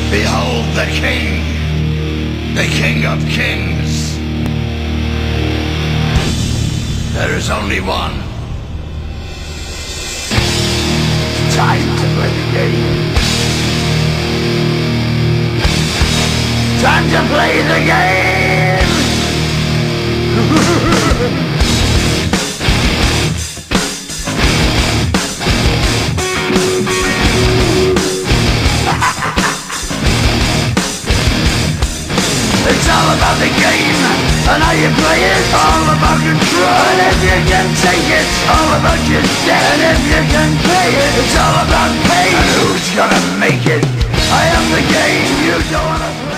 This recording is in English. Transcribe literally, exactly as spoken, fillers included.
Behold the King, the King of Kings. There is only one. Time to play the game. Time to play the game. It's all about the game, and how you play it. All about control, and if you can take it. All about your debt, and if you can pay it. It's all about pain, and who's gonna make it. I am the game, you don't wanna play.